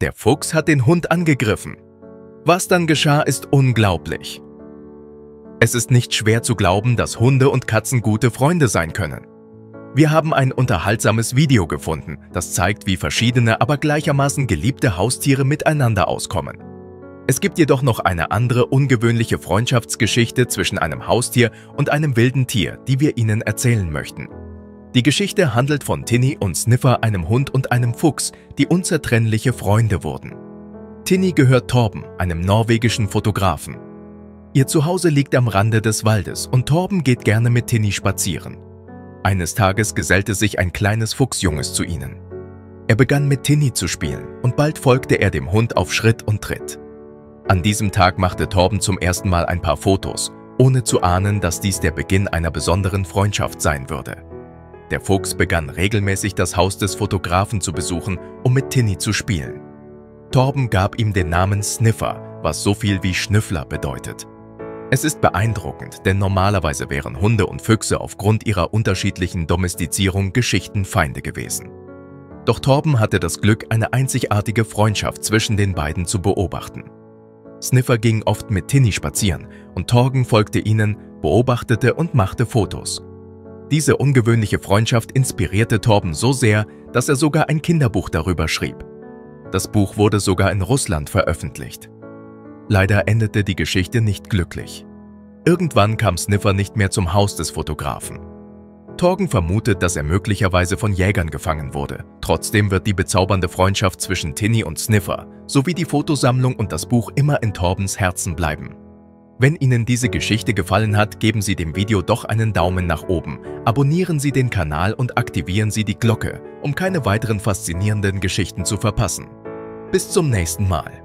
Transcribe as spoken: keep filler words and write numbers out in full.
Der Fuchs hat den Hund angegriffen. Was dann geschah, ist unglaublich. Es ist nicht schwer zu glauben, dass Hunde und Katzen gute Freunde sein können. Wir haben ein unterhaltsames Video gefunden, das zeigt, wie verschiedene, aber gleichermaßen geliebte Haustiere miteinander auskommen. Es gibt jedoch noch eine andere ungewöhnliche Freundschaftsgeschichte zwischen einem Haustier und einem wilden Tier, die wir Ihnen erzählen möchten. Die Geschichte handelt von Tinny und Sniffer, einem Hund und einem Fuchs, die unzertrennliche Freunde wurden. Tinny gehört Torben, einem norwegischen Fotografen. Ihr Zuhause liegt am Rande des Waldes und Torben geht gerne mit Tinny spazieren. Eines Tages gesellte sich ein kleines Fuchsjunges zu ihnen. Er begann mit Tinny zu spielen und bald folgte er dem Hund auf Schritt und Tritt. An diesem Tag machte Torben zum ersten Mal ein paar Fotos, ohne zu ahnen, dass dies der Beginn einer besonderen Freundschaft sein würde. Der Fuchs begann regelmäßig das Haus des Fotografen zu besuchen, um mit Tinny zu spielen. Torben gab ihm den Namen Sniffer, was so viel wie Schnüffler bedeutet. Es ist beeindruckend, denn normalerweise wären Hunde und Füchse aufgrund ihrer unterschiedlichen Domestizierung Geschichtenfeinde gewesen. Doch Torben hatte das Glück, eine einzigartige Freundschaft zwischen den beiden zu beobachten. Sniffer ging oft mit Tinny spazieren und Torben folgte ihnen, beobachtete und machte Fotos. Diese ungewöhnliche Freundschaft inspirierte Torben so sehr, dass er sogar ein Kinderbuch darüber schrieb. Das Buch wurde sogar in Russland veröffentlicht. Leider endete die Geschichte nicht glücklich. Irgendwann kam Sniffer nicht mehr zum Haus des Fotografen. Torben vermutet, dass er möglicherweise von Jägern gefangen wurde. Trotzdem wird die bezaubernde Freundschaft zwischen Tinny und Sniffer sowie die Fotosammlung und das Buch immer in Torbens Herzen bleiben. Wenn Ihnen diese Geschichte gefallen hat, geben Sie dem Video doch einen Daumen nach oben, abonnieren Sie den Kanal und aktivieren Sie die Glocke, um keine weiteren faszinierenden Geschichten zu verpassen. Bis zum nächsten Mal.